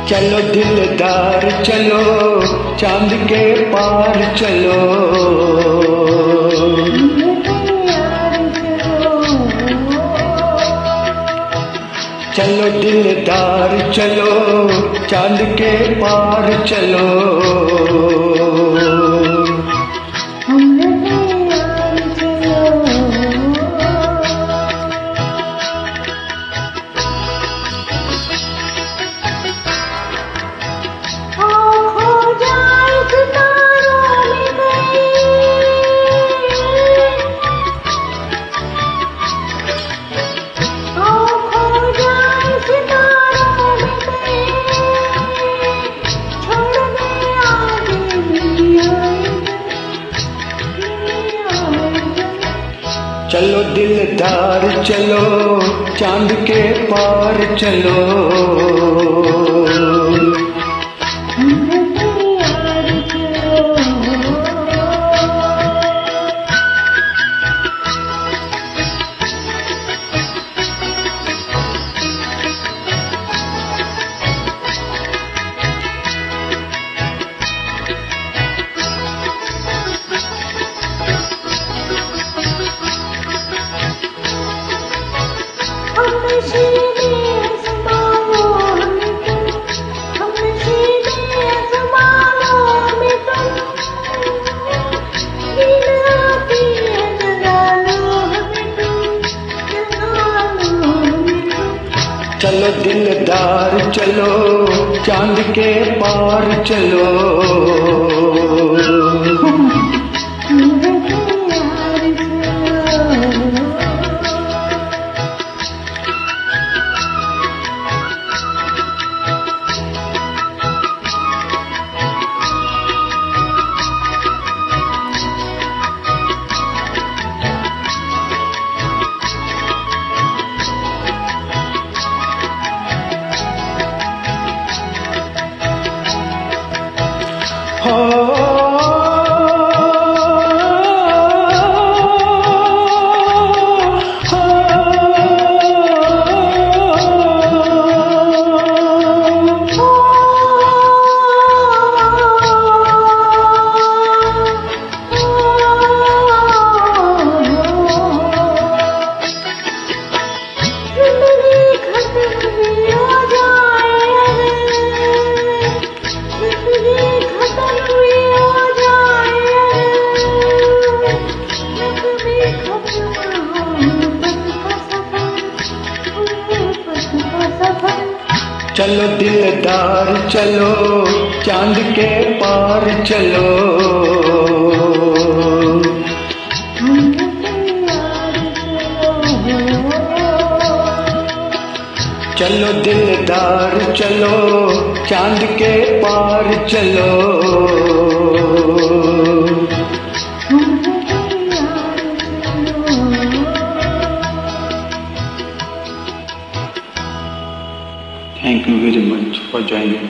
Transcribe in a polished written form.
चलो दिलदार चलो चांद के पार चलो, चलो दिलदार चलो चांद के पार चलो। चलो दिलदार चलो चांद के पार चलो, चलो दिलदार चलो चांद के पार चलो। चलो दिलदार चलो चांद के पार चलो, चलो दिलदार चलो चांद के पार चलो। Thank you very much for joining.